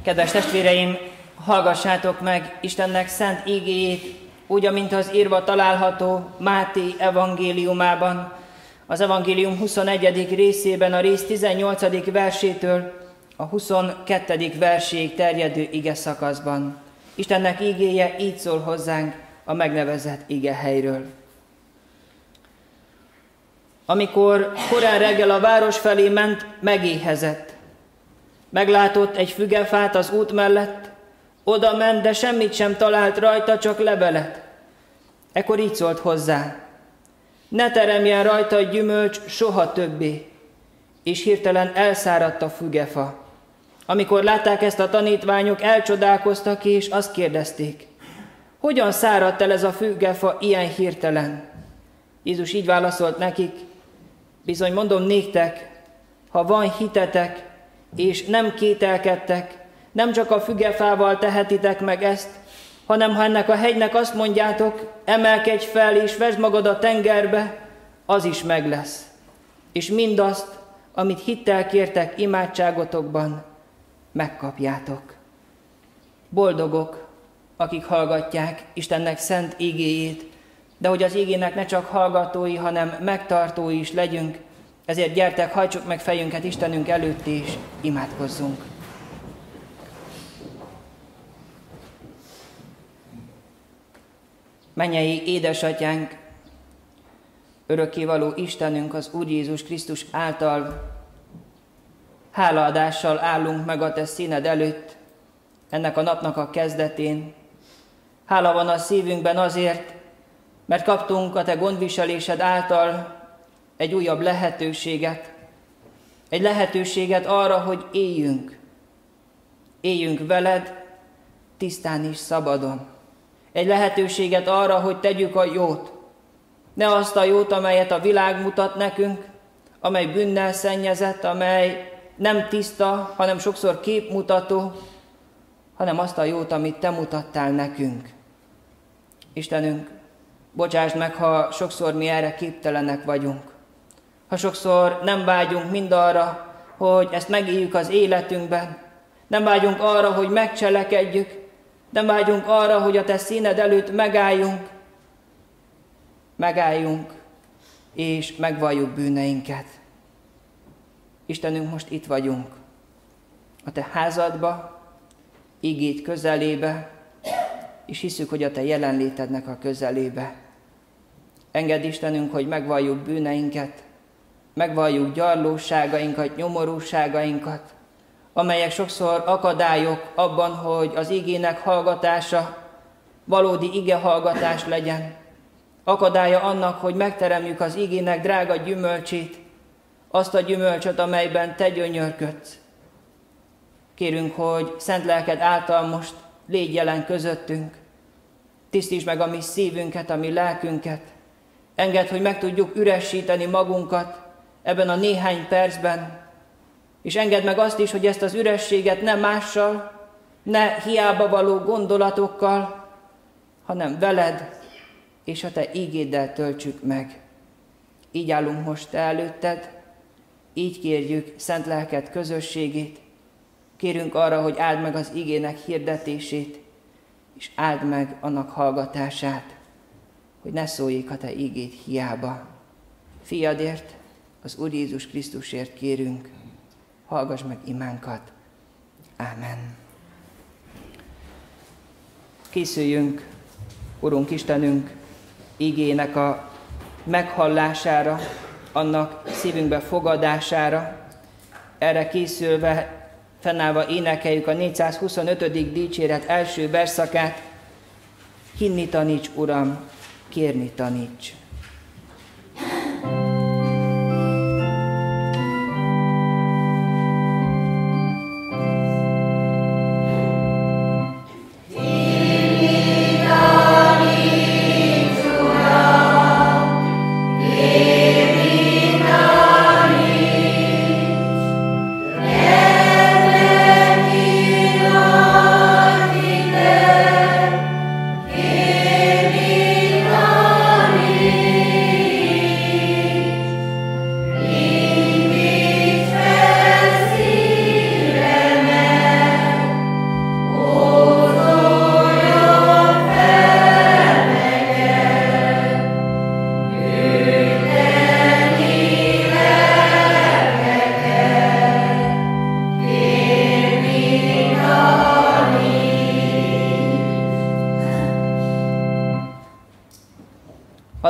Kedves testvéreim, hallgassátok meg Istennek szent ígéjét, úgy, amint az írva található Máté evangéliumában, az evangélium 21. részében, a rész 18. versétől a 22. verséig terjedő ige szakaszban. Istennek ígéje így szól hozzánk a megnevezett igehelyről. Amikor korán reggel a város felé ment, megéhezett. Meglátott egy fügefát az út mellett, oda ment, de semmit sem talált rajta, csak levelet. Ekkor így szólt hozzá: ne teremjen rajta gyümölcs soha többé. És hirtelen elszáradt a fügefa. Amikor látták ezt a tanítványok, elcsodálkoztak és azt kérdezték: hogyan száradt el ez a fügefa ilyen hirtelen? Jézus így válaszolt nekik: bizony mondom néktek, ha van hitetek, és nem kételkedtek, nem csak a fügefával tehetitek meg ezt, hanem ha ennek a hegynek azt mondjátok, emelkedj fel és vesd magad a tengerbe, az is meg lesz. És mindazt, amit hittel kértek imádságotokban, megkapjátok. Boldogok, akik hallgatják Istennek szent ígéjét, de hogy az ígének ne csak hallgatói, hanem megtartói is legyünk, ezért gyertek, hajtsuk meg fejünket Istenünk előtt és imádkozzunk. Mennyei édesatyánk, örökkévaló Istenünk, az Úr Jézus Krisztus által hálaadással állunk meg a te színed előtt, ennek a napnak a kezdetén. Hála van a szívünkben azért, mert kaptunk a te gondviselésed által egy újabb lehetőséget. Egy lehetőséget arra, hogy éljünk. Éljünk veled, tisztán és szabadon. Egy lehetőséget arra, hogy tegyük a jót. Ne azt a jót, amelyet a világ mutat nekünk, amely bűnnel szennyezett, amely nem tiszta, hanem sokszor képmutató, hanem azt a jót, amit te mutattál nekünk. Istenünk, bocsásd meg, ha sokszor mi erre képtelenek vagyunk. Ha sokszor nem vágyunk mindarra, hogy ezt megéljük az életünkben, nem vágyunk arra, hogy megcselekedjük, nem vágyunk arra, hogy a te színed előtt megálljunk, és megvalljuk bűneinket. Istenünk, most itt vagyunk, a te házadba, ígéd közelébe, és hiszük, hogy a te jelenlétednek a közelébe. Engedd Istenünk, hogy megvalljuk bűneinket, megvalljuk gyarlóságainkat, nyomorúságainkat, amelyek sokszor akadályok abban, hogy az igének hallgatása valódi igehallgatás legyen. Akadálya annak, hogy megteremjük az igének drága gyümölcsét, azt a gyümölcsöt, amelyben te gyönyörködsz. Kérünk, hogy szent lelked által most légy jelen közöttünk. Tisztítsd meg a mi szívünket, a mi lelkünket. Engedd, hogy meg tudjuk üresíteni magunkat ebben a néhány percben, és engedd meg azt is, hogy ezt az ürességet ne mással, ne hiába való gondolatokkal, hanem veled és a te ígéddel töltsük meg. Így állunk most te előtted, így kérjük szent lelked közösségét, kérünk arra, hogy áld meg az igének hirdetését, és áld meg annak hallgatását, hogy ne szóljék a te ígéd hiába. Fiadért, az Úr Jézus Krisztusért kérünk, hallgass meg imánkat. Ámen. Készüljünk, Urunk Istenünk, ígének a meghallására, annak szívünkbe fogadására. Erre készülve, fennállva énekeljük a 425. dicséret első versszakát. Hinni taníts, Uram, kérni taníts. Amen.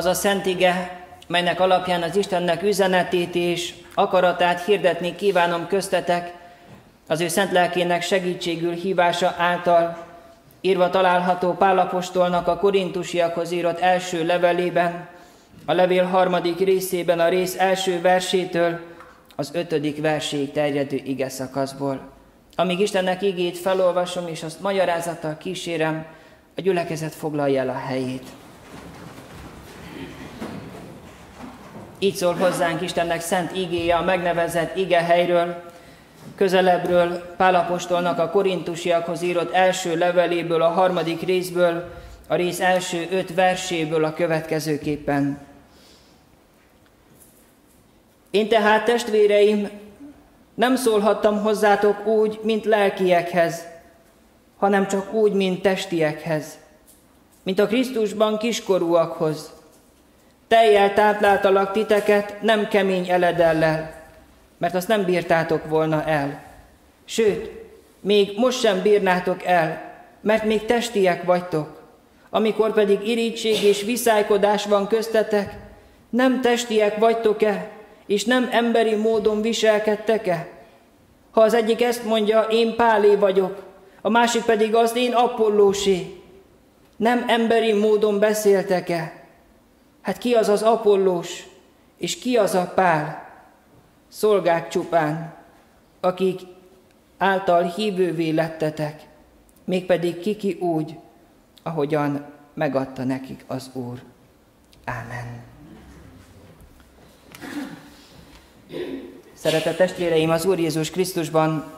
az a szent ige, melynek alapján az Istennek üzenetét és akaratát hirdetni kívánom köztetek, az ő szent lelkének segítségül hívása által, írva található Pál apostolnak a korintusiakhoz írott első levelében, a levél 3. részében a rész első versétől az 5. verséig terjedő ige szakaszból. Amíg Istennek igét felolvasom és azt magyarázattal kísérem, a gyülekezet foglalja el a helyét. Így szól hozzánk Istennek szent igéje a megnevezett igehelyről, közelebbről, Pál apostolnak a korintusiakhoz írott első leveléből, a 3. részből, a rész első 5 verséből a következőképpen. Én tehát, testvéreim, nem szólhattam hozzátok úgy, mint lelkiekhez, hanem csak úgy, mint testiekhez, mint a Krisztusban kiskorúakhoz. Tejjel tápláltalak titeket, nem kemény eledellel, mert azt nem bírtátok volna el. Sőt, még most sem bírnátok el, mert még testiek vagytok. Amikor pedig irigység és viszálykodás van köztetek, nem testiek vagytok-e, és nem emberi módon viselkedtek-e? Ha az egyik ezt mondja, én Pálé vagyok, a másik pedig azt, én Apollósé, nem emberi módon beszéltek-e? Hát ki az az Apollós, és ki az a Pál? Szolgák csupán, akik által hívővé lettetek, mégpedig ki úgy, ahogyan megadta nekik az Úr. Ámen. Szeretett testvéreim, az Úr Jézus Krisztusban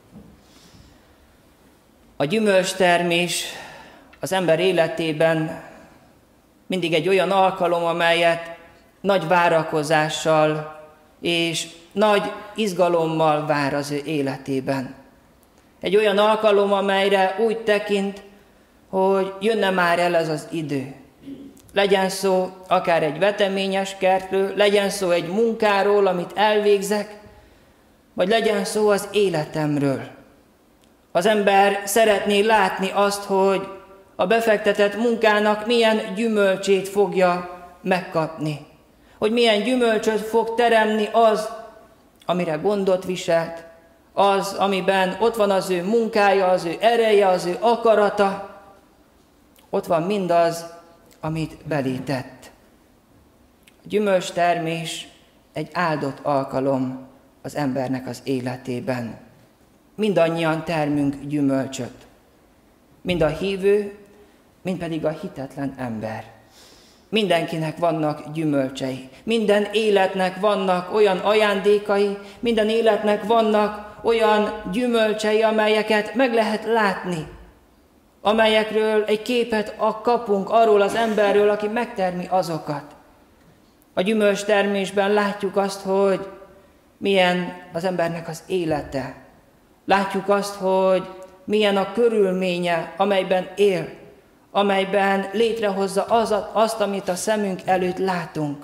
a gyümölcstermés az ember életében mindig egy olyan alkalom, amelyet nagy várakozással és nagy izgalommal vár az ő életében. Egy olyan alkalom, amelyre úgy tekint, hogy jönne már el ez az idő. Legyen szó akár egy veteményes kertről, legyen szó egy munkáról, amit elvégzek, vagy legyen szó az életemről. Az ember szeretné látni azt, hogy a befektetett munkának milyen gyümölcsét fogja megkapni. Hogy milyen gyümölcsöt fog teremni az, amire gondot viselt, az, amiben ott van az ő munkája, az ő ereje, az ő akarata, ott van mindaz, amit belé tett. A gyümölcstermés egy áldott alkalom az embernek az életében. Mindannyian termünk gyümölcsöt. Mind a hívő, mind pedig a hitetlen ember. Mindenkinek vannak gyümölcsei. Minden életnek vannak olyan ajándékai, minden életnek vannak olyan gyümölcsei, amelyeket meg lehet látni, amelyekről egy képet kapunk arról az emberről, aki megtermi azokat. A gyümölcstermésben látjuk azt, hogy milyen az embernek az élete. Látjuk azt, hogy milyen a körülménye, amelyben él, amelyben létrehozza azt, amit a szemünk előtt látunk.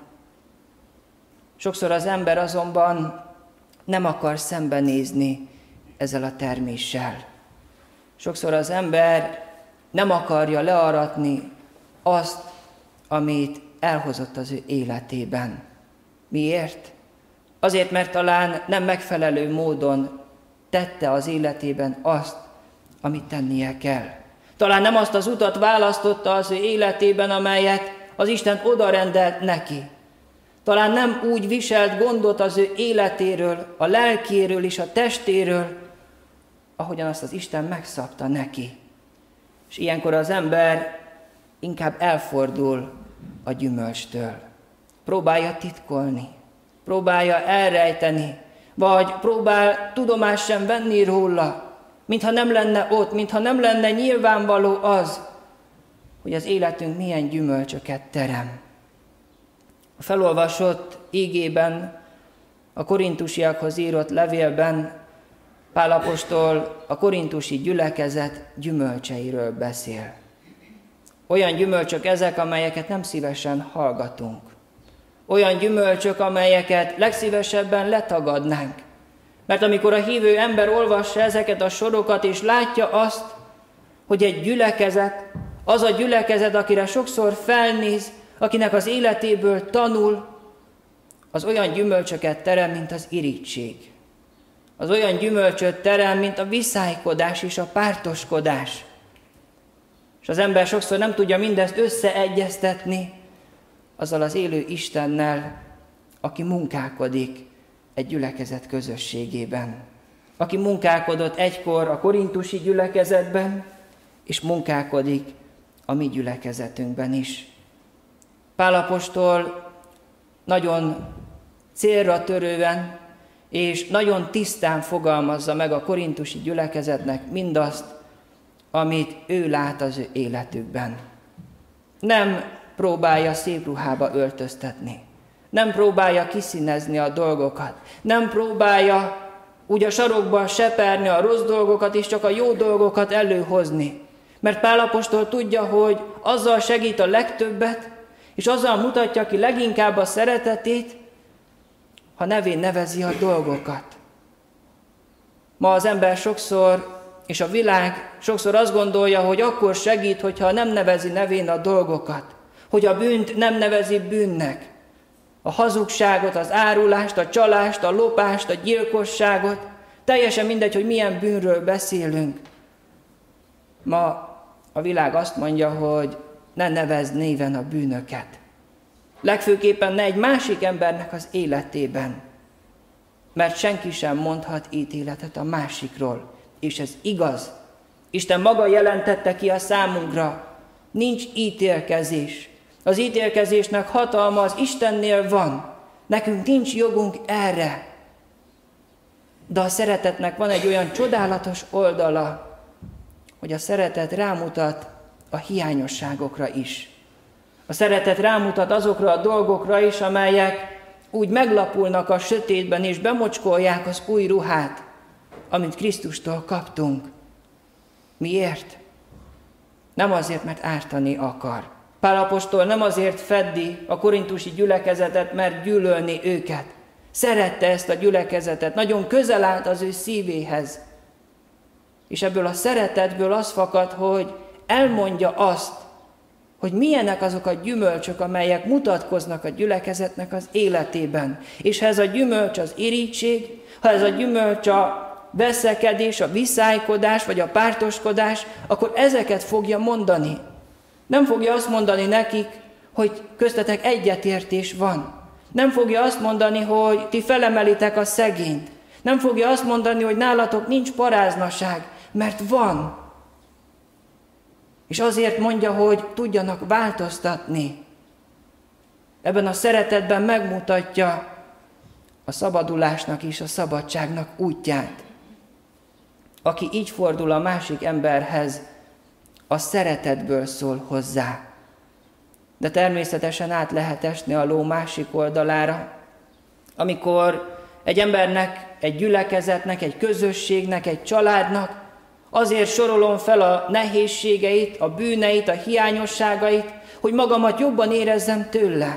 Sokszor az ember azonban nem akar szembenézni ezzel a terméssel. Sokszor az ember nem akarja learatni azt, amit elhozott az ő életében. Miért? Azért, mert talán nem megfelelő módon tette az életében azt, amit tennie kell. Talán nem azt az utat választotta az ő életében, amelyet az Isten odarendelt neki. Talán nem úgy viselt gondot az ő életéről, a lelkéről és a testéről, ahogyan azt az Isten megszabta neki. És ilyenkor az ember inkább elfordul a gyümölcstől. Próbálja titkolni, próbálja elrejteni, vagy próbál tudomást sem venni róla, mintha nem lenne ott, mintha nem lenne nyilvánvaló az, hogy az életünk milyen gyümölcsöket terem. A felolvasott ígében, a korintusiakhoz írott levélben Pál apostol a korintusi gyülekezet gyümölcseiről beszél. Olyan gyümölcsök ezek, amelyeket nem szívesen hallgatunk. Olyan gyümölcsök, amelyeket legszívesebben letagadnánk. Mert amikor a hívő ember olvassa ezeket a sorokat, és látja azt, hogy egy gyülekezet, az a gyülekezet, akire sokszor felnéz, akinek az életéből tanul, az olyan gyümölcsöket terem, mint az irigység. Az olyan gyümölcsöt terem, mint a viszálykodás és a pártoskodás. És az ember sokszor nem tudja mindezt összeegyeztetni azzal az élő Istennel, aki munkálkodik egy gyülekezet közösségében. Aki munkálkodott egykor a korintusi gyülekezetben, és munkálkodik a mi gyülekezetünkben is. Pál apostol nagyon célra törően és nagyon tisztán fogalmazza meg a korintusi gyülekezetnek mindazt, amit ő lát az ő életükben. Nem próbálja szép ruhába öltöztetni, nem próbálja kiszínezni a dolgokat, nem próbálja úgy a sarokba seperni a rossz dolgokat és csak a jó dolgokat előhozni. Mert Pál apostol tudja, hogy azzal segít a legtöbbet, és azzal mutatja ki leginkább a szeretetét, ha nevén nevezi a dolgokat. Ma az ember sokszor, és a világ sokszor azt gondolja, hogy akkor segít, hogyha nem nevezi nevén a dolgokat, hogy a bűnt nem nevezi bűnnek, a hazugságot, az árulást, a csalást, a lopást, a gyilkosságot, teljesen mindegy, hogy milyen bűnről beszélünk. Ma a világ azt mondja, hogy ne nevezd néven a bűnöket. Legfőképpen ne egy másik embernek az életében, mert senki sem mondhat ítéletet a másikról, és ez igaz. Isten maga jelentette ki a számunkra, nincs ítélkezés. Az ítélkezésnek hatalma az Istennél van, nekünk nincs jogunk erre. De a szeretetnek van egy olyan csodálatos oldala, hogy a szeretet rámutat a hiányosságokra is. A szeretet rámutat azokra a dolgokra is, amelyek úgy meglapulnak a sötétben, és bemocskolják az új ruhát, amit Krisztustól kaptunk. Miért? Nem azért, mert ártani akar. Pál apostol nem azért feddi a korintusi gyülekezetet, mert gyűlölni őket. Szerette ezt a gyülekezetet, nagyon közel állt az ő szívéhez. És ebből a szeretetből az fakad, hogy elmondja azt, hogy milyenek azok a gyümölcsök, amelyek mutatkoznak a gyülekezetnek az életében. És ha ez a gyümölcs az irigység, ha ez a gyümölcs a veszekedés, a viszálykodás vagy a pártoskodás, akkor ezeket fogja mondani. Nem fogja azt mondani nekik, hogy köztetek egyetértés van. Nem fogja azt mondani, hogy ti felemelitek a szegényt. Nem fogja azt mondani, hogy nálatok nincs paráznaság, mert van. És azért mondja, hogy tudjanak változtatni. Ebben a szeretetben megmutatja a szabadulásnak és a szabadságnak útját. Aki így fordul a másik emberhez, a szeretetből szól hozzá. De természetesen át lehet esni a ló másik oldalára, amikor egy embernek, egy gyülekezetnek, egy közösségnek, egy családnak azért sorolom fel a nehézségeit, a bűneit, a hiányosságait, hogy magamat jobban érezzem tőle.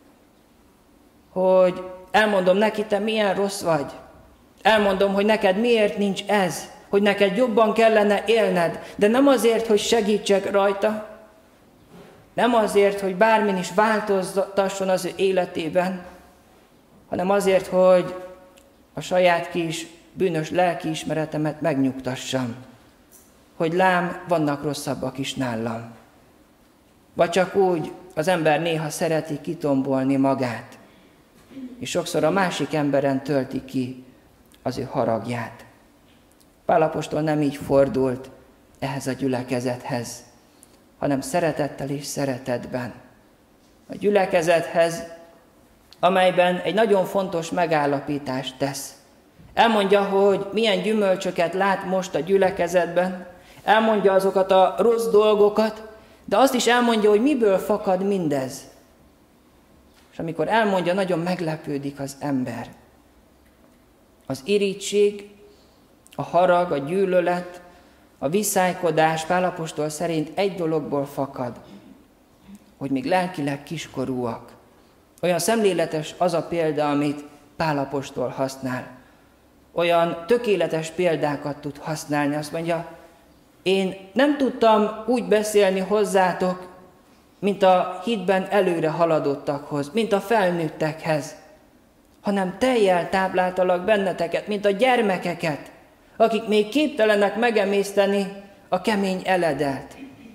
Hogy elmondom neki, te milyen rossz vagy. Elmondom, hogy neked miért nincs ez, hogy neked jobban kellene élned, de nem azért, hogy segítsek rajta, nem azért, hogy bármin is változtasson az ő életében, hanem azért, hogy a saját kis bűnös lelkiismeretemet megnyugtassam, hogy lám, vannak rosszabbak is nálam. Vagy csak úgy az ember néha szereti kitombolni magát, és sokszor a másik emberen tölti ki az ő haragját. Pál apostol nem így fordult ehhez a gyülekezethez, hanem szeretettel és szeretetben. A gyülekezethez, amelyben egy nagyon fontos megállapítást tesz. Elmondja, hogy milyen gyümölcsöket lát most a gyülekezetben, elmondja azokat a rossz dolgokat, de azt is elmondja, hogy miből fakad mindez. És amikor elmondja, nagyon meglepődik az ember. Az irigység, a harag, a gyűlölet, a viszálykodás Pál apostol szerint egy dologból fakad, hogy még lelkileg kiskorúak. Olyan szemléletes az a példa, amit Pál apostol használ. Olyan tökéletes példákat tud használni. Azt mondja, én nem tudtam úgy beszélni hozzátok, mint a hitben előre haladottakhoz, mint a felnőttekhez, hanem tejjel tápláltalak benneteket, mint a gyermekeket, akik még képtelenek megemészteni a kemény eledelt.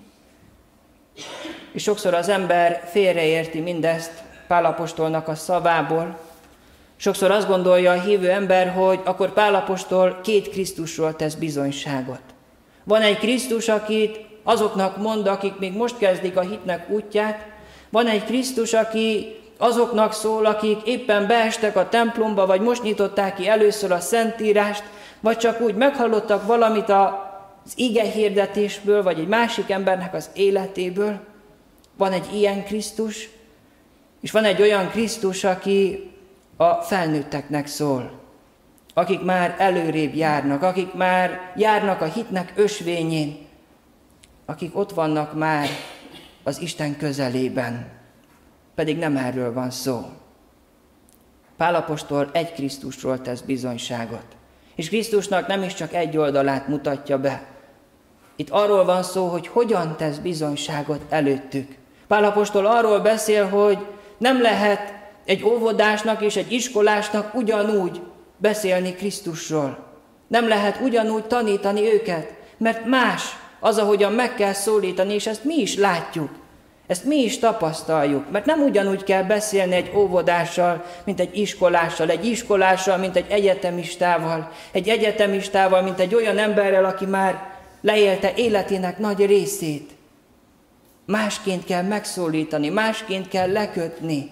És sokszor az ember félreérti mindezt Pál apostolnak a szavából. Sokszor azt gondolja a hívő ember, hogy akkor Pál apostol két Krisztusról tesz bizonyságot. Van egy Krisztus, akit azoknak mond, akik még most kezdik a hitnek útját. Van egy Krisztus, aki azoknak szól, akik éppen beestek a templomba, vagy most nyitották ki először a Szentírást, vagy csak úgy meghallottak valamit az ige hirdetésből, vagy egy másik embernek az életéből. Van egy ilyen Krisztus, és van egy olyan Krisztus, aki a felnőtteknek szól, akik már előrébb járnak, akik már járnak a hitnek ösvényén, akik ott vannak már az Isten közelében. Pedig nem erről van szó. Pál apostol egy Krisztusról tesz bizonyságot, és Krisztusnak nem is csak egy oldalát mutatja be. Itt arról van szó, hogy hogyan tesz bizonyságot előttük. Pál apostol arról beszél, hogy nem lehet egy óvodásnak és egy iskolásnak ugyanúgy beszélni Krisztusról. Nem lehet ugyanúgy tanítani őket, mert más az, ahogyan meg kell szólítani, és ezt mi is látjuk. Ezt mi is tapasztaljuk, mert nem ugyanúgy kell beszélni egy óvodással, mint egy iskolással, mint egy egyetemistával, mint egy olyan emberrel, aki már leélte életének nagy részét. Másként kell megszólítani, másként kell lekötni.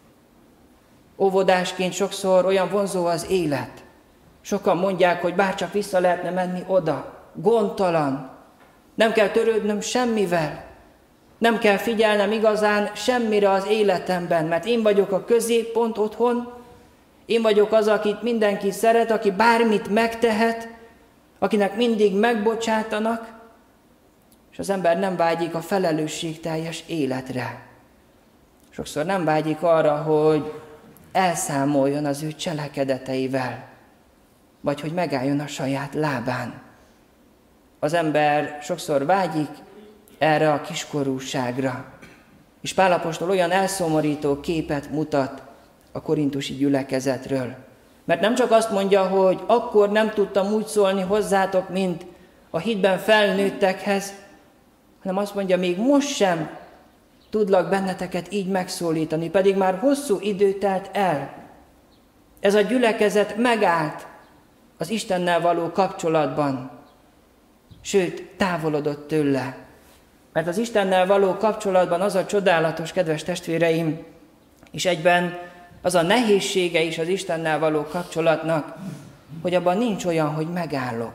Óvodásként sokszor olyan vonzó az élet. Sokan mondják, hogy bárcsak vissza lehetne menni oda. Gondtalan. Nem kell törődnöm semmivel. Nem kell figyelnem igazán semmire az életemben, mert én vagyok a középpont otthon, én vagyok az, akit mindenki szeret, aki bármit megtehet, akinek mindig megbocsátanak, és az ember nem vágyik a felelősségteljes életre. Sokszor nem vágyik arra, hogy elszámoljon az ő cselekedeteivel, vagy hogy megálljon a saját lábán. Az ember sokszor vágyik erre a kiskorúságra. És Pál apostol olyan elszomorító képet mutat a korintusi gyülekezetről. Mert nem csak azt mondja, hogy akkor nem tudtam úgy szólni hozzátok, mint a hitben felnőttekhez, hanem azt mondja, még most sem tudlak benneteket így megszólítani, pedig már hosszú idő telt el. Ez a gyülekezet megállt az Istennel való kapcsolatban, sőt, távolodott tőle. Mert az Istennel való kapcsolatban az a csodálatos, kedves testvéreim, és egyben az a nehézsége is az Istennel való kapcsolatnak, hogy abban nincs olyan, hogy megállok.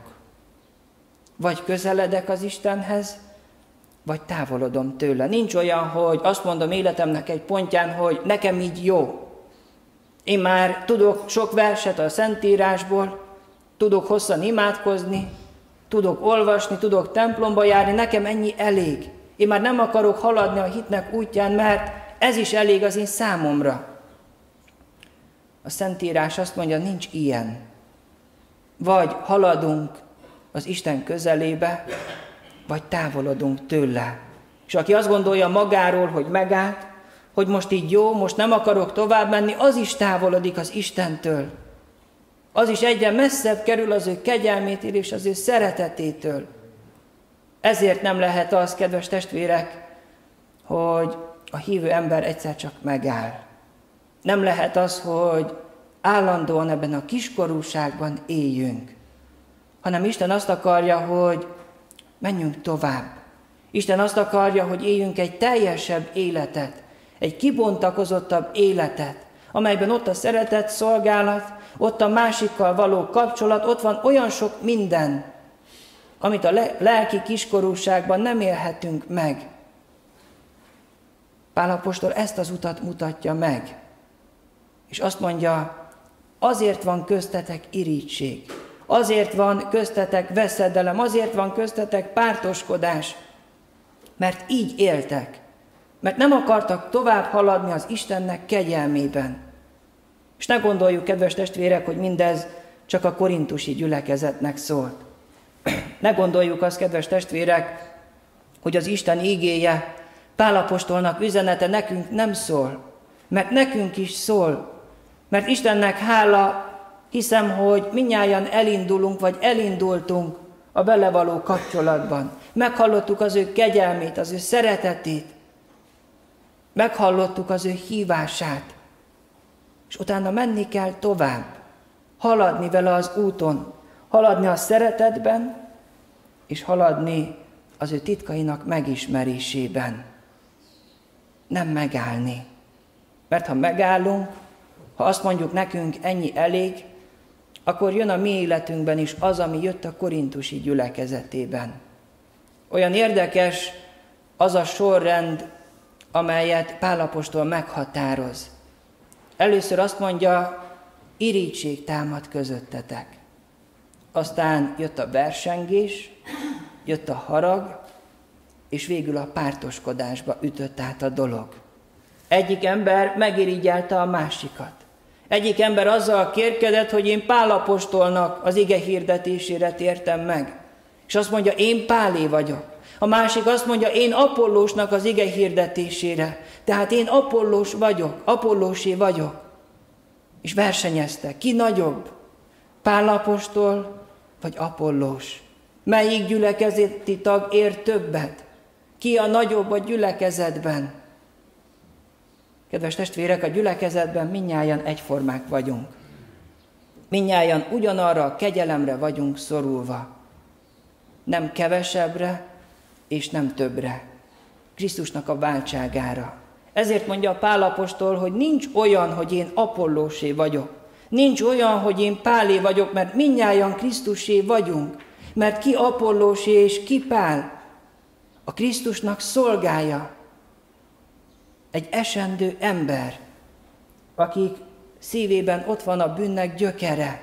Vagy közeledek az Istenhez, vagy távolodom tőle. Nincs olyan, hogy azt mondom életemnek egy pontján, hogy nekem így jó. Én már tudok sok verset a Szentírásból, tudok hosszan imádkozni, tudok olvasni, tudok templomba járni, nekem ennyi elég. Én már nem akarok haladni a hitnek útján, mert ez is elég az én számomra. A Szentírás azt mondja, nincs ilyen. Vagy haladunk az Isten közelébe, vagy távolodunk tőle. És aki azt gondolja magáról, hogy megállt, hogy most így jó, most nem akarok tovább menni, az is távolodik az Istentől. Az is egyre messzebb kerül az ő kegyelmétől és az ő szeretetétől. Ezért nem lehet az, kedves testvérek, hogy a hívő ember egyszer csak megáll. Nem lehet az, hogy állandóan ebben a kiskorúságban éljünk, hanem Isten azt akarja, hogy menjünk tovább. Isten azt akarja, hogy éljünk egy teljesebb életet, egy kibontakozottabb életet, amelyben ott a szeretet, szolgálat, ott a másikkal való kapcsolat, ott van olyan sok minden, amit a lelki kiskorúságban nem élhetünk meg. Pál apostol ezt az utat mutatja meg, és azt mondja, azért van köztetek irigység, azért van köztetek veszedelem, azért van köztetek pártoskodás, mert így éltek, mert nem akartak tovább haladni az Istennek kegyelmében. És ne gondoljuk, kedves testvérek, hogy mindez csak a korintusi gyülekezetnek szólt. Ne gondoljuk azt, kedves testvérek, hogy az Isten ígéje Pál apostolnak üzenete nekünk nem szól, mert nekünk is szól, mert Istennek hála, hiszem, hogy mindnyájan elindulunk, vagy elindultunk a vele való kapcsolatban. Meghallottuk az ő kegyelmét, az ő szeretetét, meghallottuk az ő hívását, és utána menni kell tovább, haladni vele az úton, haladni a szeretetben, és haladni az ő titkainak megismerésében. Nem megállni. Mert ha megállunk, ha azt mondjuk nekünk ennyi elég, akkor jön a mi életünkben is az, ami jött a korintusi gyülekezetében. Olyan érdekes az a sorrend, amelyet Pál apostol meghatároz. Először azt mondja, irigység támad közöttetek. Aztán jött a versengés, jött a harag, és végül a pártoskodásba ütött át a dolog. Egyik ember megirigyelte a másikat. Egyik ember azzal kérkedett, hogy én Pál apostolnak az ige hirdetésére tértem meg. És azt mondja, én Pálé vagyok. A másik azt mondja, én Apollósnak az ige hirdetésére. Tehát én Apollós vagyok, Apollósé vagyok. És versenyeztek. Ki nagyobb? Pál apostol vagy Apollós? Melyik gyülekezeti tag ér többet? Ki a nagyobb a gyülekezetben? Kedves testvérek, a gyülekezetben mindnyájan egyformák vagyunk. Mindnyájan ugyanarra a kegyelemre vagyunk szorulva. Nem kevesebbre, és nem többre. Krisztusnak a váltságára. Ezért mondja Pál apostol, hogy nincs olyan, hogy én Apollósé vagyok. Nincs olyan, hogy én Pálé vagyok, mert mindnyájan Krisztusé vagyunk. Mert ki Apollósé és ki Pál? A Krisztusnak szolgája. Egy esendő ember, akik szívében ott van a bűnnek gyökere.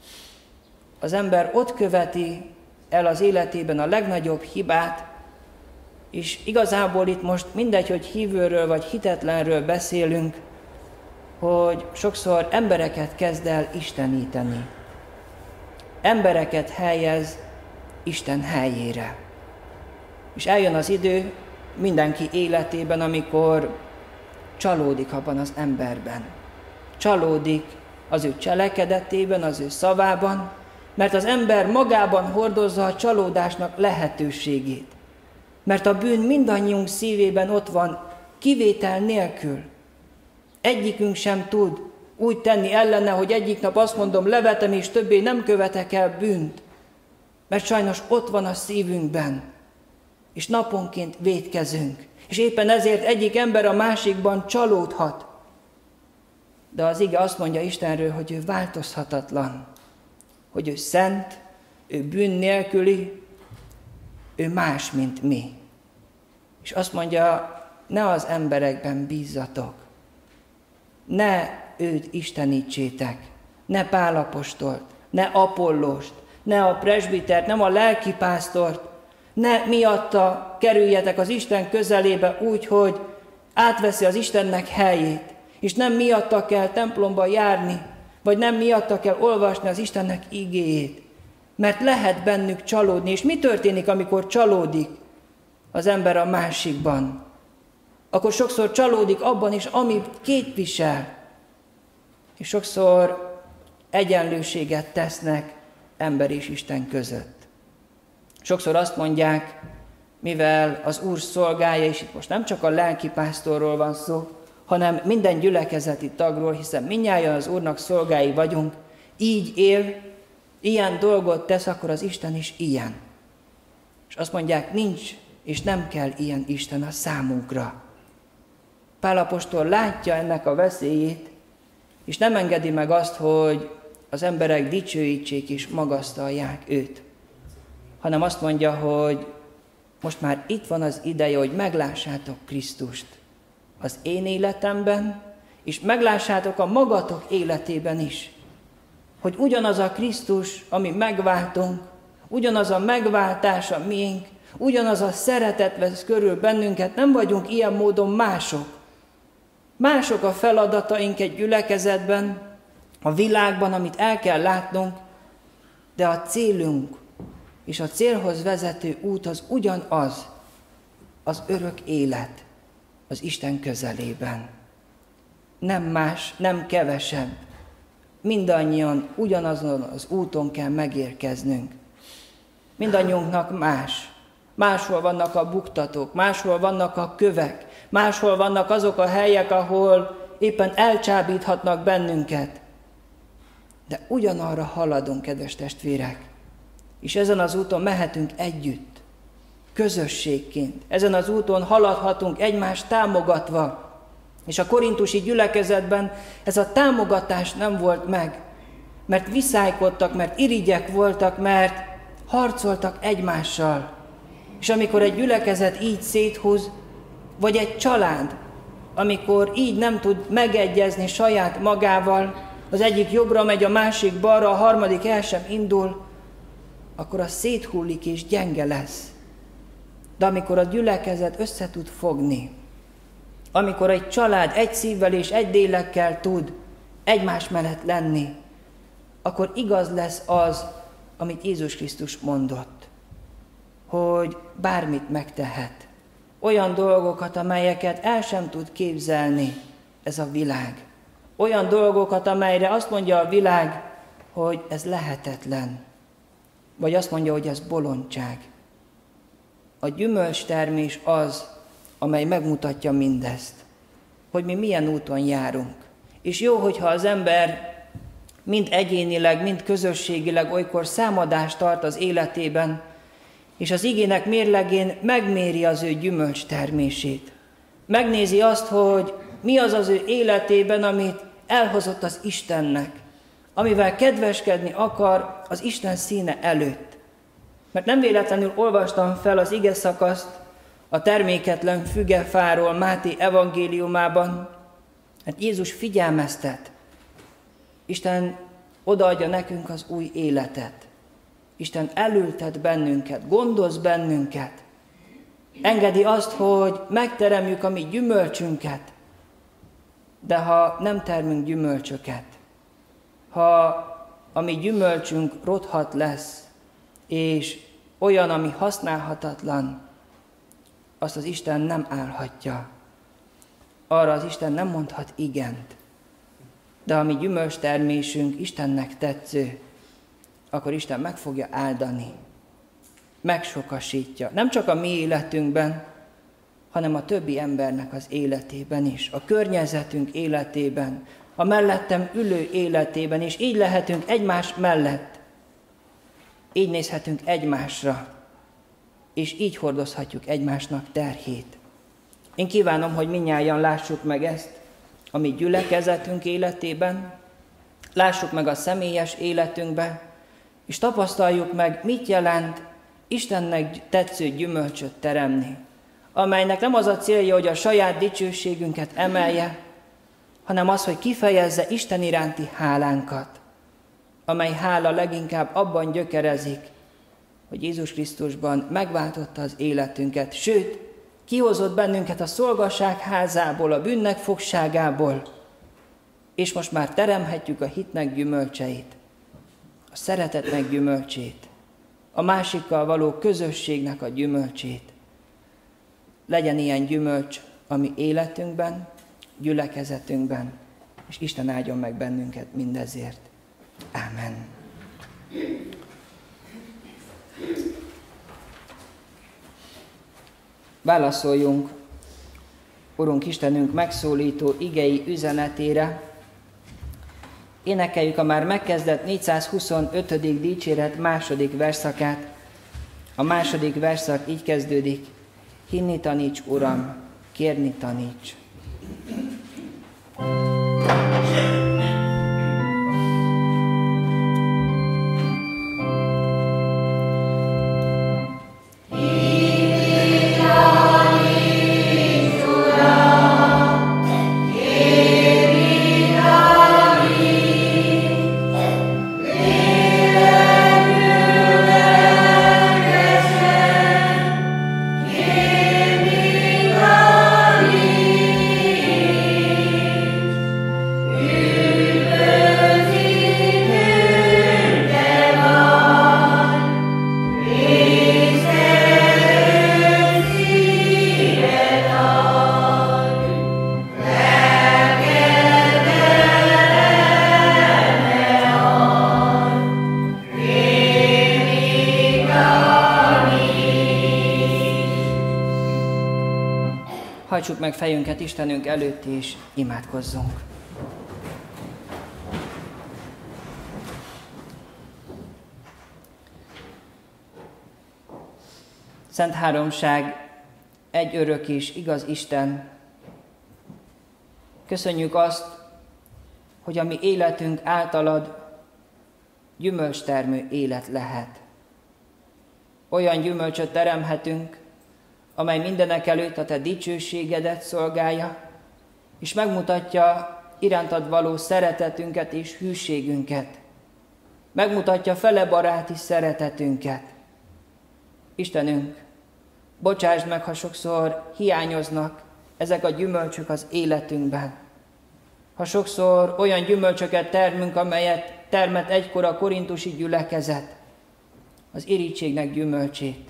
Az ember ott követi el az életében a legnagyobb hibát, és igazából itt most mindegy, hogy hívőről vagy hitetlenről beszélünk, hogy sokszor embereket kezd el isteníteni. Embereket helyez Isten helyére. És eljön az idő mindenki életében, amikor csalódik abban az emberben. Csalódik az ő cselekedetében, az ő szavában, mert az ember magában hordozza a csalódásnak lehetőségét. Mert a bűn mindannyiunk szívében ott van, kivétel nélkül. Egyikünk sem tud úgy tenni ellene, hogy egyik nap azt mondom, levetem és többé nem követek el bűnt. Mert sajnos ott van a szívünkben, és naponként vétkezünk. És éppen ezért egyik ember a másikban csalódhat. De az ige azt mondja Istenről, hogy ő változhatatlan, hogy ő szent, ő bűn nélküli, ő más, mint mi. És azt mondja, ne az emberekben bízzatok, ne őt istenítsétek, ne Pál apostolt, ne Apollóst, ne a presbitert, nem a lelkipásztort, ne miatta kerüljetek az Isten közelébe úgy, hogy átveszi az Istennek helyét, és nem miatta kell templomba járni, vagy nem miatta kell olvasni az Istennek igéjét, mert lehet bennük csalódni. És mi történik, amikor csalódik az ember a másikban? Akkor sokszor csalódik abban is, amit képvisel, és sokszor egyenlőséget tesznek ember és Isten között. Sokszor azt mondják, mivel az Úr szolgája, és itt most nem csak a lelkipásztorról van szó, hanem minden gyülekezeti tagról, hiszen mindnyájan az Úrnak szolgái vagyunk, így él, ilyen dolgot tesz, akkor az Isten is ilyen. És azt mondják, nincs és nem kell ilyen Isten a számunkra. Pál apostol látja ennek a veszélyét, és nem engedi meg azt, hogy az emberek dicsőítsék és magasztalják őt, hanem azt mondja, hogy most már itt van az ideje, hogy meglássátok Krisztust az én életemben, és meglássátok a magatok életében is, hogy ugyanaz a Krisztus, ami megváltunk, ugyanaz a megváltás a miénk, ugyanaz a szeretet vesz körül bennünket, nem vagyunk ilyen módon mások. Mások a feladataink egy gyülekezetben, a világban, amit el kell látnunk, de a célunk és a célhoz vezető út az ugyanaz, az örök élet. az Isten közelében. Nem más, nem kevesebb. Mindannyian ugyanazon az úton kell megérkeznünk. Mindannyiunknak más. Máshol vannak a buktatók, máshol vannak a kövek, máshol vannak azok a helyek, ahol éppen elcsábíthatnak bennünket. De ugyanarra haladunk, kedves testvérek. És ezen az úton mehetünk együtt, közösségként. Ezen az úton haladhatunk egymást támogatva. És a korintusi gyülekezetben ez a támogatás nem volt meg, mert viszálykodtak, mert irigyek voltak, mert harcoltak egymással. És amikor egy gyülekezet így széthúz, vagy egy család, amikor így nem tud megegyezni saját magával, az egyik jobbra megy, a másik balra, a harmadik el sem indul, akkor az széthullik és gyenge lesz. De amikor a gyülekezet össze tud fogni, amikor egy család egy szívvel és egy lélekkel tud egymás mellett lenni, akkor igaz lesz az, amit Jézus Krisztus mondott, hogy bármit megtehet. Olyan dolgokat, amelyeket el sem tud képzelni ez a világ. Olyan dolgokat, amelyre azt mondja a világ, hogy ez lehetetlen. Vagy azt mondja, hogy ez bolondság. A gyümölcstermés az, amely megmutatja mindezt, hogy mi milyen úton járunk. És jó, hogyha az ember mind egyénileg, mind közösségileg olykor számadást tart az életében, és az igének mérlegén megméri az ő gyümölcstermését. Megnézi azt, hogy mi az az ő életében, amit elhozott az Istennek, amivel kedveskedni akar az Isten színe előtt. Mert nem véletlenül olvastam fel az ige szakaszt a terméketlen fügefáról Máté evangéliumában, hát Jézus figyelmeztet. Isten odaadja nekünk az új életet. Isten elültet bennünket, gondoz bennünket. Engedi azt, hogy megteremjük a mi gyümölcsünket. De ha nem termünk gyümölcsöket, ha a mi gyümölcsünk rothadt lesz, és olyan, ami használhatatlan, azt az Isten nem állhatja. Arra az Isten nem mondhat igent. De a mi gyümölcstermésünk Istennek tetsző, akkor Isten meg fogja áldani, megsokasítja. Nem csak a mi életünkben, hanem a többi embernek az életében is, a környezetünk életében, a mellettem ülő életében, és így lehetünk egymás mellett. Így nézhetünk egymásra, és így hordozhatjuk egymásnak terhét. Én kívánom, hogy mindnyájan lássuk meg ezt a mi gyülekezetünk életében, lássuk meg a személyes életünkben, és tapasztaljuk meg, mit jelent Istennek tetsző gyümölcsöt teremni, amelynek nem az a célja, hogy a saját dicsőségünket emelje, hanem az, hogy kifejezze Isten iránti hálánkat, amely hála leginkább abban gyökerezik, hogy Jézus Krisztusban megváltotta az életünket, sőt, kihozott bennünket a szolgaság házából, a bűnnek fogságából, és most már teremhetjük a hitnek gyümölcseit, a szeretetnek gyümölcsét, a másikkal való közösségnek a gyümölcsét. Legyen ilyen gyümölcs a mi életünkben, gyülekezetünkben, és Isten áldjon meg bennünket mindezért. Ámen. Válaszoljunk Urunk Istenünk megszólító igei üzenetére. Énekeljük a már megkezdett 425. dicséret második verszakát. A második verszak így kezdődik: hinni taníts, Uram, kérni taníts. Hajtsuk meg fejünket Istenünk előtt, és imádkozzunk. Szent Háromság, egy örök és igaz Isten, köszönjük azt, hogy a mi életünk általad gyümölcstermő élet lehet. Olyan gyümölcsöt teremhetünk, amely mindenek előtt a te dicsőségedet szolgálja, és megmutatja irántad való szeretetünket és hűségünket. Megmutatja felebaráti szeretetünket. Istenünk, bocsásd meg, ha sokszor hiányoznak ezek a gyümölcsök az életünkben. Ha sokszor olyan gyümölcsöket termünk, amelyet termett egykor a korintusi gyülekezet, az irítségnek gyümölcsét,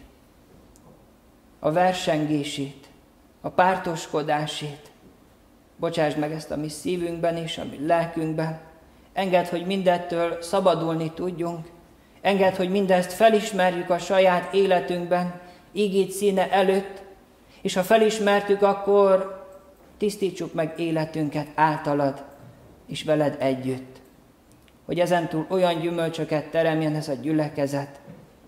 a versengését, a pártoskodásét. Bocsásd meg ezt a mi szívünkben és a mi lelkünkben. Engedd, hogy mindettől szabadulni tudjunk. Engedd, hogy mindezt felismerjük a saját életünkben, ígéd színe előtt, és ha felismertük, akkor tisztítsuk meg életünket általad és veled együtt. Hogy ezentúl olyan gyümölcsöket teremjen ez a gyülekezet,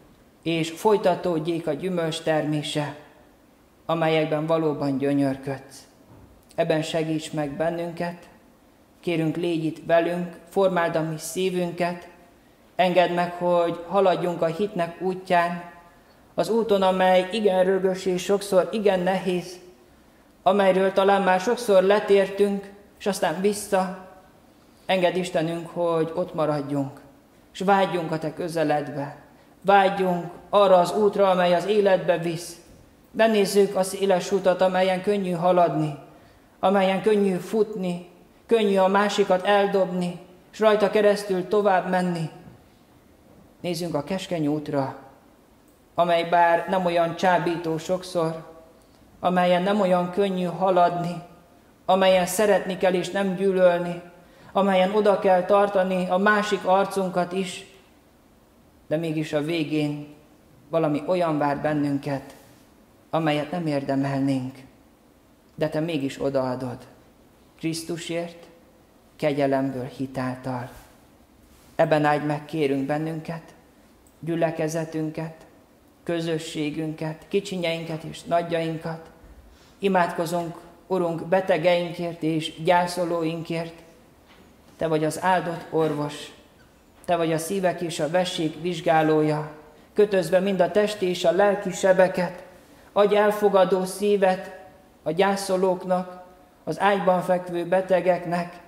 és folytatódjék a gyümölcs termése, amelyekben valóban gyönyörködsz. Ebben segíts meg bennünket, kérünk, légy itt velünk, formáld a mi szívünket, engedd meg, hogy haladjunk a hitnek útján, az úton, amely igen rögös és sokszor igen nehéz, amelyről talán már sokszor letértünk, és aztán vissza. Engedd Istenünk, hogy ott maradjunk, és vágyjunk a te közeledbe. Vágyjunk arra az útra, amely az életbe visz. Ne nézzük a széles utat, amelyen könnyű haladni, amelyen könnyű futni, könnyű a másikat eldobni, és rajta keresztül tovább menni. Nézzünk a keskeny útra, amely bár nem olyan csábító sokszor, amelyen nem olyan könnyű haladni, amelyen szeretni kell és nem gyűlölni, amelyen oda kell tartani a másik arcunkat is, de mégis a végén valami olyan vár bennünket, amelyet nem érdemelnénk, de te mégis odaadod. Krisztusért, kegyelemből, hitáltal. Ebben áldj meg, kérünk bennünket, gyülekezetünket, közösségünket, kicsinyeinket és nagyjainkat. Imádkozunk, Urunk, betegeinkért és gyászolóinkért. Te vagy az áldott orvos, te vagy a szívek és a vessék vizsgálója, kötözve mind a testi és a lelki sebeket. Adj elfogadó szívet a gyászolóknak, az ágyban fekvő betegeknek.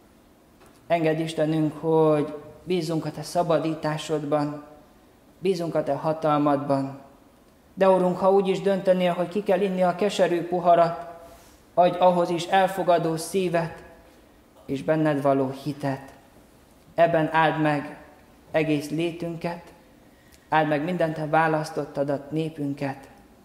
Engedd Istenünk, hogy bízunk a te szabadításodban, bízunk a te hatalmadban. De Urunk, ha úgy is döntenél, hogy ki kell inni a keserű poharat, adj ahhoz is elfogadó szívet, és benned való hitet. Ebben áld meg egész létünket, áld meg mindent te választottadat, népünket.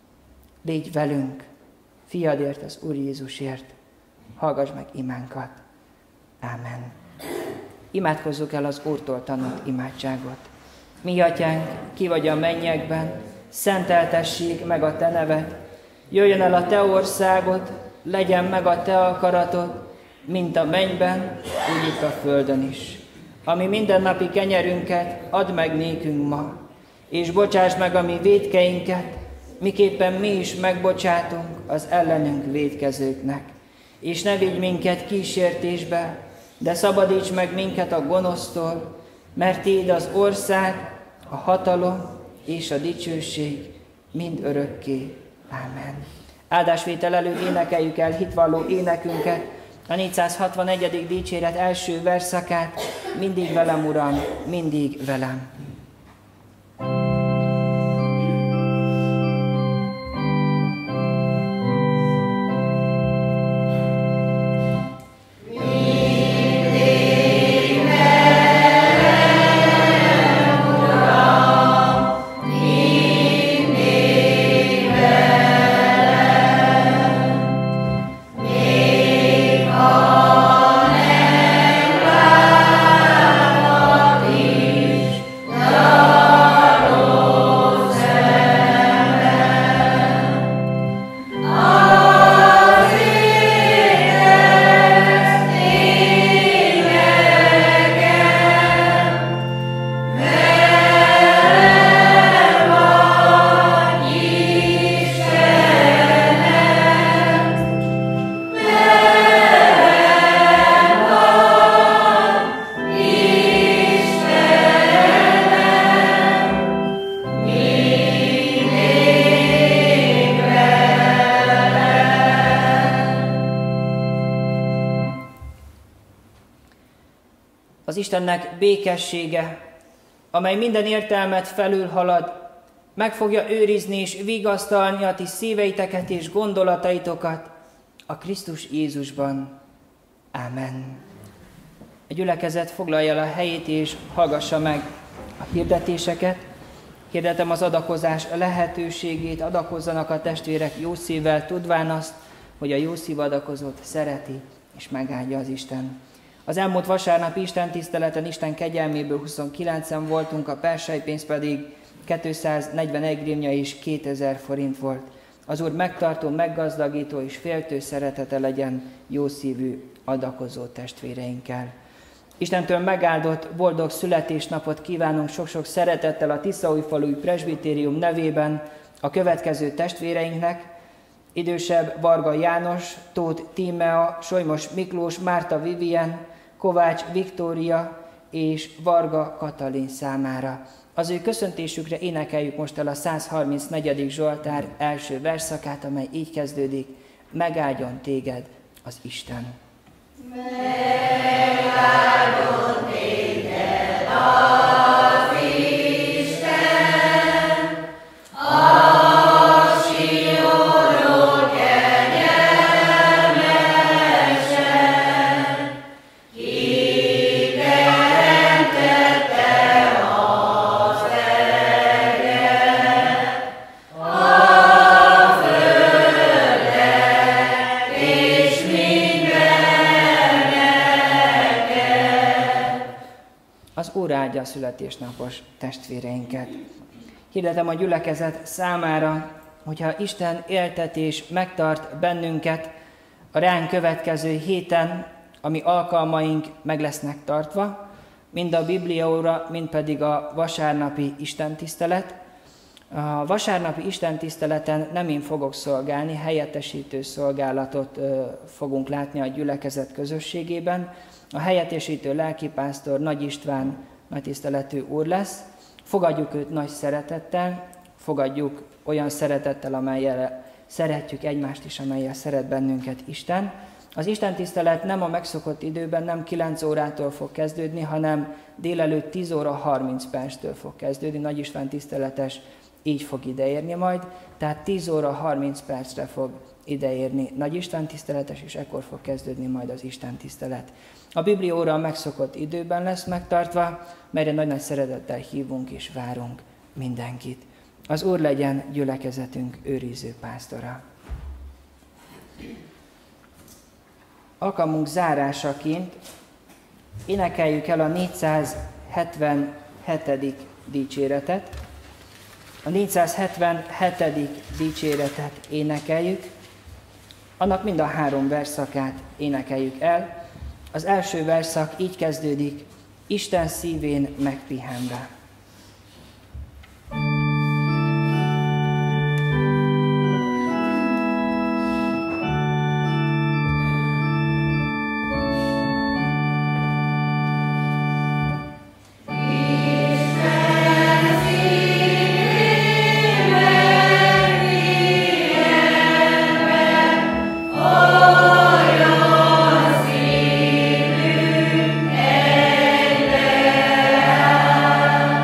Légy velünk, fiadért, az Úr Jézusért. Hallgass meg imánkat. Ámen. Imádkozzuk el az Úrtól tanult imádságot. Mi atyánk, ki vagy a mennyekben, szenteltessék meg a te neved. Jöjjön el a te országod, legyen meg a te akaratod, mint a mennyben, úgy itt a földön is. Ami mindennapi kenyerünket add meg nékünk ma, és bocsáss meg a mi vétkeinket, miképpen mi is megbocsátunk az ellenünk vétkezőknek. És ne vigy minket kísértésbe, de szabadíts meg minket a gonosztól, mert tiéd az ország, a hatalom és a dicsőség mind örökké. Ámen. Áldásvétel előtt énekeljük el hitvalló énekünket, a 461. dicséret első verszakát, mindig velem, Uram, mindig velem. La Istennek békessége, amely minden értelmet felülhalad, meg fogja őrizni és vigasztalni a ti szíveiteket és gondolataitokat a Krisztus Jézusban. Ámen. A gyülekezet foglalja el a helyét és hallgassa meg a hirdetéseket. Hirdetem az adakozás lehetőségét, adakozzanak a testvérek jó szívvel, tudván azt, hogy a jó szív adakozót szereti és megáldja az Isten. Az elmúlt vasárnapi istentiszteleten Isten kegyelméből 29-en voltunk, a persejpénz pedig 241 grivnya és 2000 forint volt. Az Úr megtartó, meggazdagító és féltő szeretete legyen jószívű adakozó testvéreinkkel. Istentől megáldott, boldog születésnapot kívánunk sok-sok szeretettel a Tiszaújfalui Presbitérium nevében a következő testvéreinknek: idősebb Varga János, Tóth Tímea, Solymos Miklós, Márta Vivien, Kovács Viktória és Varga Katalin számára. Az ő köszöntésükre énekeljük most el a 134. Zsoltár első versszakát, amely így kezdődik: megáldjon téged az Isten. Megáldjon téged az Isten, a Sionról kegyelmesen, ki teremtette az eget, a földet és Az Úr áldja a születésnapos testvéreinket. Hirdetem a gyülekezet számára, hogyha Isten éltet és megtart bennünket, a ránk következő héten, ami alkalmaink meg lesznek tartva, mind a Bibliaóra, mind pedig a vasárnapi istentisztelet. A vasárnapi istentiszteleten nem én fogok szolgálni, helyettesítő szolgálatot fogunk látni a gyülekezet közösségében. A helyettesítő lelkipásztor Nagy István nagytiszteletű úr lesz. Fogadjuk őt nagy szeretettel, fogadjuk olyan szeretettel, amellyel szeretjük egymást is, amellyel szeret bennünket Isten. Az istentisztelet nem a megszokott időben, nem 9 órától fog kezdődni, hanem délelőtt 10 óra 30 perctől fog kezdődni. Nagy István tiszteletes így fog ideérni majd, tehát 10 óra 30 percre fog ideérni Nagy István tiszteletes, és ekkor fog kezdődni majd az Isten tisztelet. A Bibliaóra a megszokott időben lesz megtartva, melyre nagy-nagy szeretettel hívunk és várunk mindenkit. Az Úr legyen gyülekezetünk őriző pásztora. Alkalmunk zárásaként énekeljük el a 477. dicséretet. A 477. dicséretet énekeljük, annak mind a 3 versszakát énekeljük el. Az első versszak így kezdődik: Isten szívén megpihenve. Amen.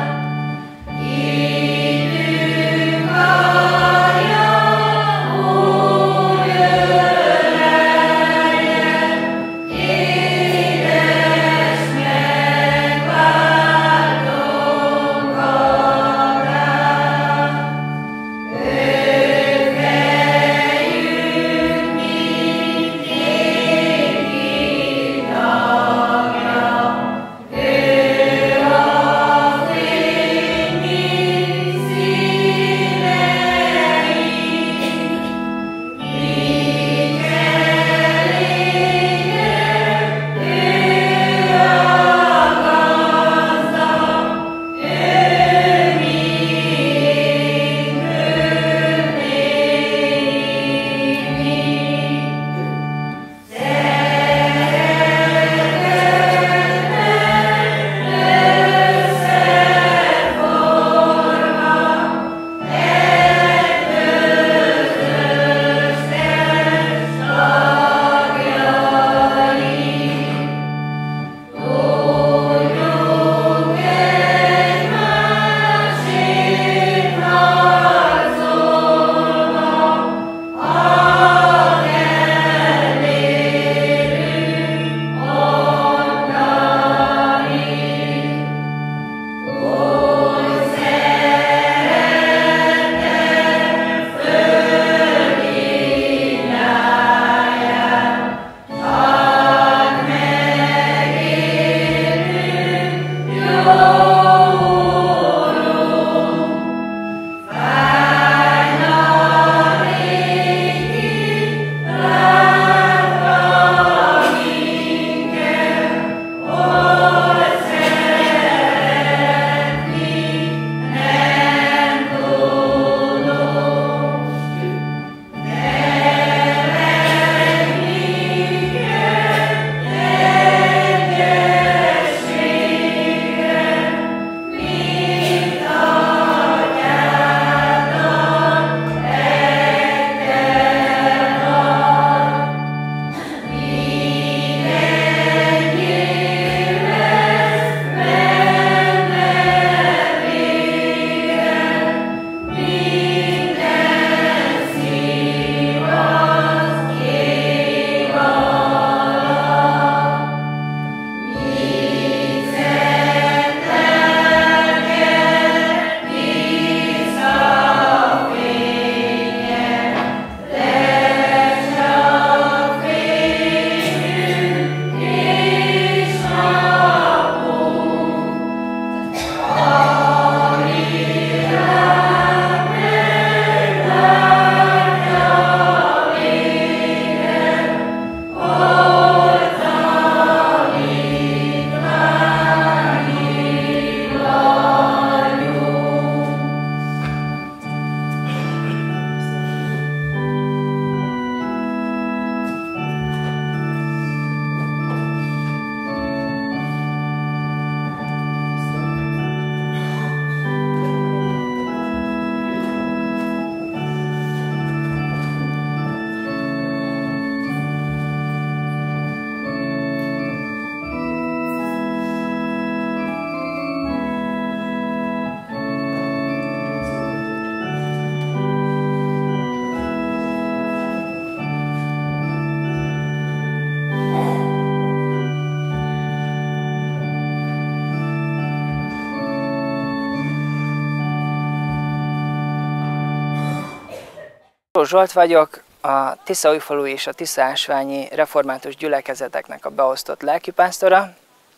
Bósor Zsolt vagyok, a Tiszaújfalu és a Tiszaásványi református gyülekezeteknek a beosztott lelkipásztora.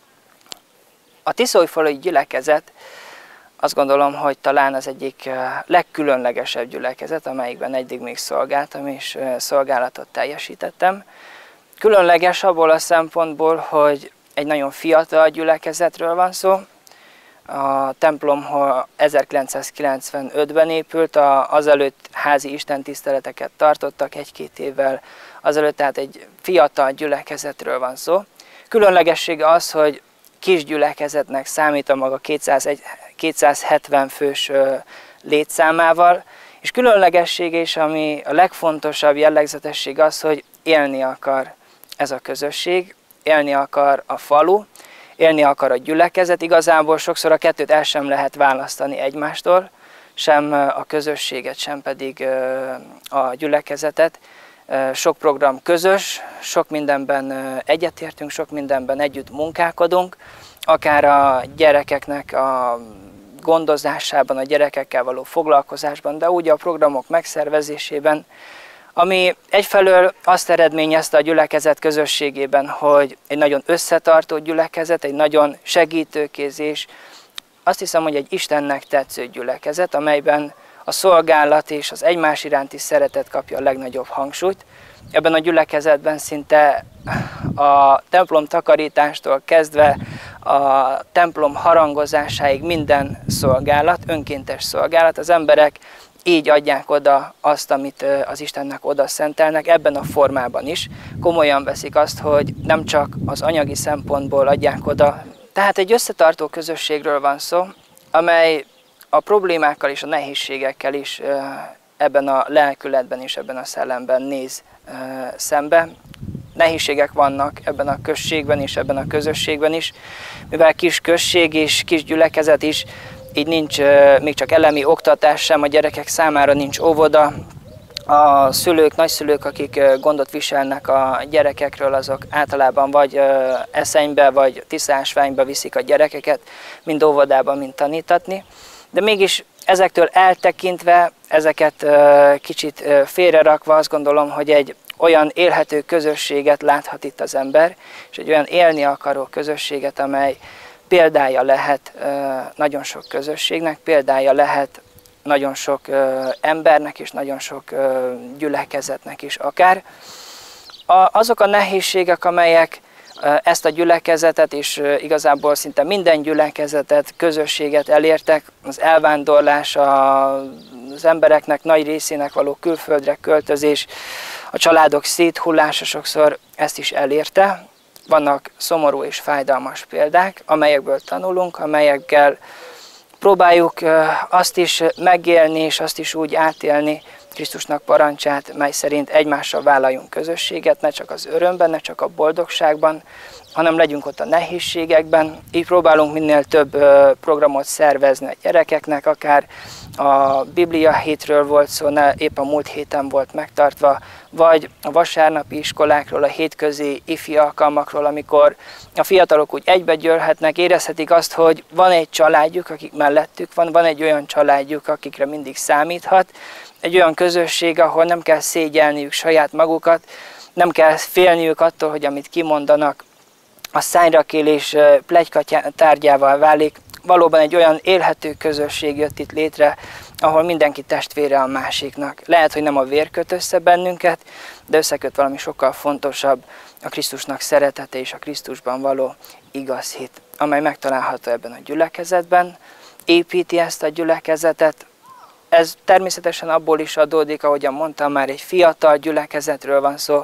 A Tiszaújfalui gyülekezet azt gondolom, hogy talán az egyik legkülönlegesebb gyülekezet, amelyikben eddig még szolgáltam és szolgálatot teljesítettem. Különleges abból a szempontból, hogy egy nagyon fiatal gyülekezetről van szó. A templom 1995-ben épült, azelőtt házi istentiszteleteket tartottak egy-két évvel azelőtt, tehát egy fiatal gyülekezetről van szó. Különlegessége az, hogy kis gyülekezetnek számít a maga 270 fős létszámával, és különlegessége is, ami a legfontosabb jellegzetesség az, hogy élni akar ez a közösség, élni akar a falu, élni akar a gyülekezet. Igazából sokszor a kettőt el sem lehet választani egymástól, sem a közösséget, sem pedig a gyülekezetet. Sok program közös, sok mindenben egyetértünk, sok mindenben együtt munkálkodunk, akár a gyerekeknek a gondozásában, a gyerekekkel való foglalkozásban, de úgy a programok megszervezésében, ami egyfelől azt eredményezte a gyülekezet közösségében, hogy egy nagyon összetartó gyülekezet, egy nagyon segítőkész, és azt hiszem, hogy egy Istennek tetsző gyülekezet, amelyben a szolgálat és az egymás iránti szeretet kapja a legnagyobb hangsúlyt. Ebben a gyülekezetben szinte a templom takarítástól kezdve a templom harangozásáig minden szolgálat, önkéntes szolgálat, az emberek így adják oda azt, amit az Istennek oda szentelnek, ebben a formában is. Komolyan veszik azt, hogy nem csak az anyagi szempontból adják oda. Tehát egy összetartó közösségről van szó, amely a problémákkal és a nehézségekkel is ebben a lelkületben és ebben a szellemben néz szembe. Nehézségek vannak ebben a községben és ebben a közösségben is, mivel kis község és kis gyülekezet is, így nincs még csak elemi oktatás sem, a gyerekek számára nincs óvoda. A szülők, nagyszülők, akik gondot viselnek a gyerekekről, azok általában vagy Eszenybe, vagy Tiszaásványba viszik a gyerekeket, mind óvodába, mind tanítatni. De mégis ezektől eltekintve, ezeket kicsit félrerakva azt gondolom, hogy egy olyan élhető közösséget láthat itt az ember, és egy olyan élni akaró közösséget, amely példája lehet nagyon sok közösségnek, példája lehet nagyon sok embernek és nagyon sok gyülekezetnek is akár. Azok a nehézsizségek, amelyek ezt a gyülekezetet és igazából szinte minden gyülekezetet, közösséget elértek, az elvándorlás, az embereknek nagy részének való külföldre költözés, a családok széthullása sokszor ezt is elérte. Vannak szomorú és fájdalmas példák, amelyekből tanulunk, amelyekkel próbáljuk azt is megélni, és azt is úgy átélni, Krisztusnak parancsát, mely szerint egymással vállaljunk közösséget, ne csak az örömben, ne csak a boldogságban, hanem legyünk ott a nehézségekben. Így próbálunk minél több programot szervezni a gyerekeknek, akár a Biblia hétről volt szó, épp a múlt héten volt megtartva, vagy a vasárnapi iskolákról, a hétközi ifi alkalmakról, amikor a fiatalok úgy egybegyűlhetnek, érezhetik azt, hogy van egy családjuk, akik mellettük van egy olyan családjuk, akikre mindig számíthat, egy olyan közösség, ahol nem kell szégyelniük saját magukat, nem kell félniük attól, hogy amit kimondanak, a szányrakélés pletyka tárgyává válik. Valóban egy olyan élhető közösség jött itt létre, ahol mindenki testvére a másiknak. Lehet, hogy nem a vér köt össze bennünket, de összeköt valami sokkal fontosabb, a Krisztusnak szeretete és a Krisztusban való igaz hit, amely megtalálható ebben a gyülekezetben, építi ezt a gyülekezetet. Ez természetesen abból is adódik, ahogyan mondtam, már egy fiatal gyülekezetről van szó,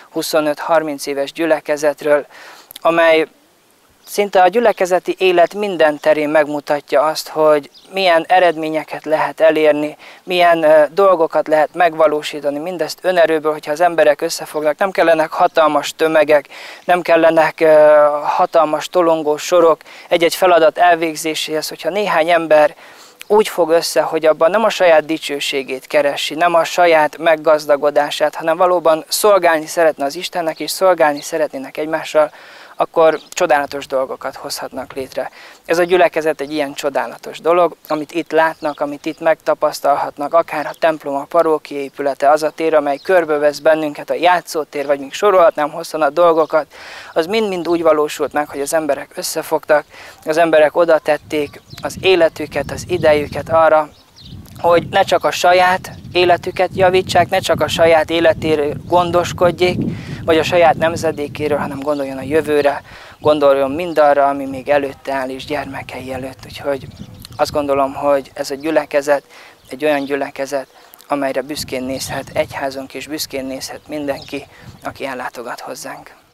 25-30 éves gyülekezetről, amely szinte a gyülekezeti élet minden terén megmutatja azt, hogy milyen eredményeket lehet elérni, milyen dolgokat lehet megvalósítani, mindezt önerőből, hogyha az emberek összefognak. Nem kellenek hatalmas tömegek, nem kellenek hatalmas tolongó sorok egy-egy feladat elvégzéséhez, hogyha néhány ember úgy fog össze, hogy abban nem a saját dicsőségét keresi, nem a saját meggazdagodását, hanem valóban szolgálni szeretne az Istennek, és szolgálni szeretnének egymással, akkor csodálatos dolgokat hozhatnak létre. Ez a gyülekezet egy ilyen csodálatos dolog, amit itt látnak, amit itt megtapasztalhatnak, akár a templom, a parókia épülete, az a tér, amely körbevesz bennünket, a játszótér, vagy még sorolhatnám hosszan a dolgokat, az mind-mind úgy valósult meg, hogy az emberek összefogtak, az emberek oda tették az életüket, az idejüket arra, hogy ne csak a saját életüket javítsák, ne csak a saját életéről gondoskodjék, vagy a saját nemzedékéről, hanem gondoljon a jövőre, gondoljon mindarra, ami még előtte áll és gyermekei előtt. Úgyhogy azt gondolom, hogy ez a gyülekezet egy olyan gyülekezet, amelyre büszkén nézhet egyházunk, és büszkén nézhet mindenki, aki ellátogat hozzánk.